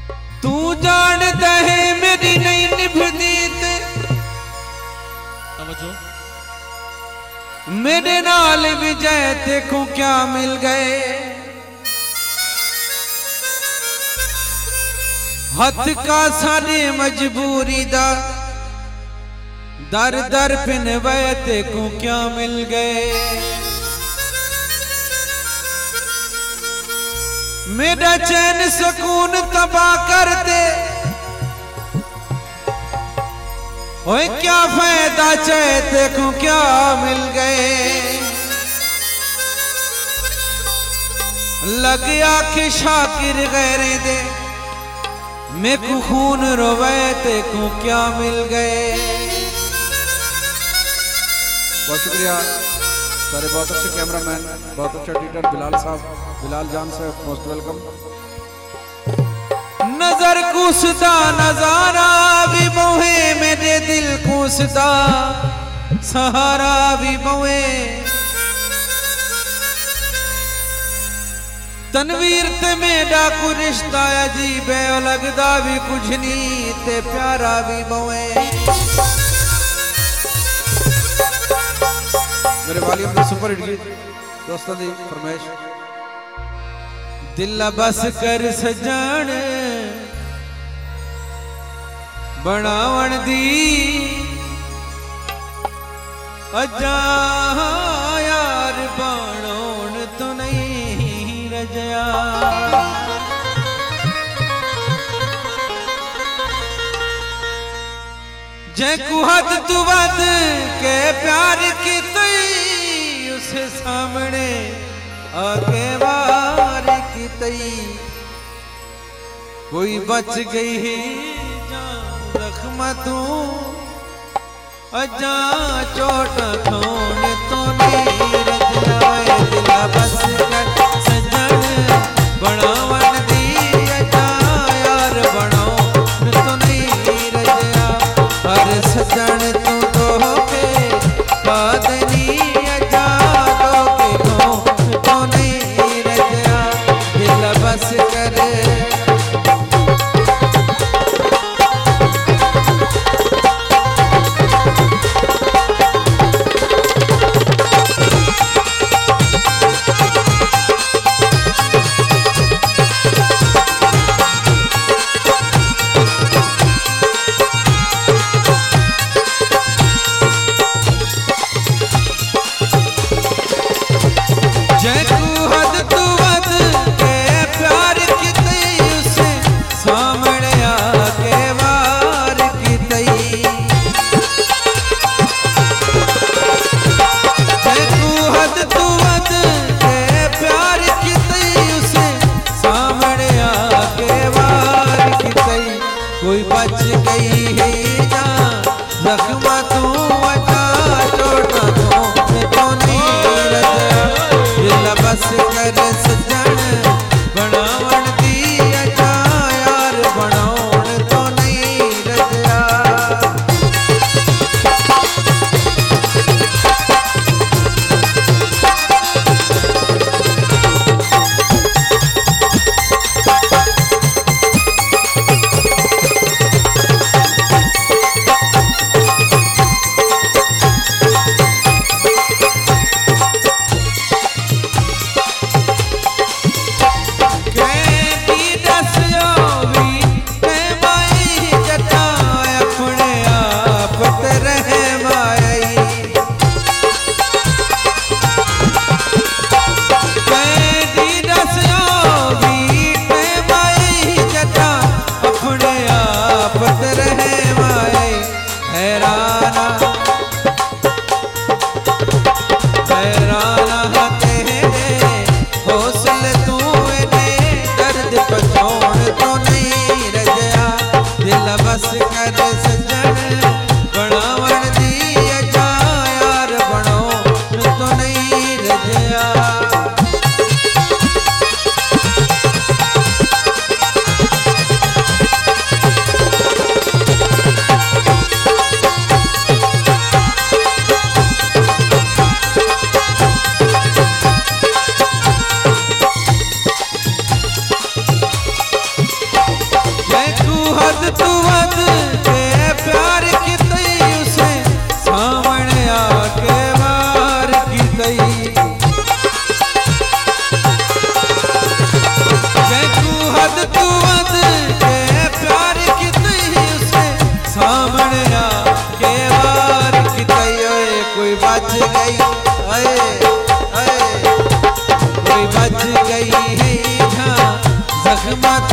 तू जानता है मेरी नहीं निभदी मेरे नाल विजय देखो क्या मिल गए। हथ का सारे मजबूरी दा दर दर पिन वह देखो क्या मिल गए। मेरा चैन सुकून तबाह कर दे ओए क्या फायदा चाहे देखो क्या मिल गए। लग आखे शाकिर गैरे दे मैं को खून रोवे देखो क्या मिल गए। बहुत शुक्रिया सारे बहुत अच्छे कैमरामैन, बहुत अच्छा एडिटर बिलाल साहब, बिलाल जान से मोस्ट वेलकम। नजर कुसदा नजारा भी मोहे मेरे दिल कुसदा सहारा भी मोहे। तनवीर ते मेरा को रिश्ता अजीब है लगदा भी कुछ नहीं ते प्यारा भी मोहे। मेरे वालियम ने सुपर हिट गीत दोस्तों दी फरमाइश। दिल बस कर सजन बनावण दी अजा यार बनोण तो नहीं रजया। जै कुहद तू वद के प्यार की तई उसे सामने आके वार की तई। कोई बच गई है जख्म तू अजा चोट खोण तो नहीं रजया। दिल बस कर सजन बनावन दी अजा यार बनोण तो नहीं रजया। हर सजन तू तो के बादनी अजा दो के तो नहीं रजया। दिल बस कर कोई बच गई है जा जख्म तू अजा चोट तो नहीं रजया। दिल बस कर सजन बनावण दी अजा यार बनोण तो नहीं रजया। बस कर सजन बनावण दी अजा यार बनोण तो नहीं रजया। तू वध के प्यार की तई उसे सामने आके मार की तई तू हद तू वध के प्यार की तई उसे सामने आके मार की तई ओए कोई बच गई ओए ओए कोई बच गई है जहाँ जख्म